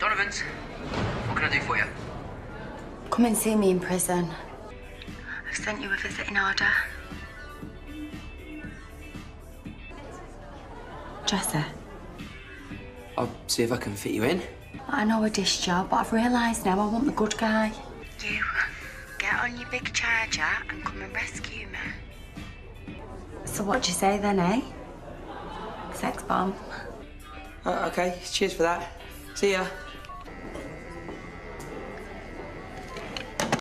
Donovan's. What can I do for you? Come and see me in prison. I've sent you a visiting order. Dresser. I'll see if I can fit you in. I know a dish job, but I've realised now I want the good guy. You, get on your big charger and come and rescue me. So what do you say then, eh? Sex bomb. OK, cheers for that. See ya.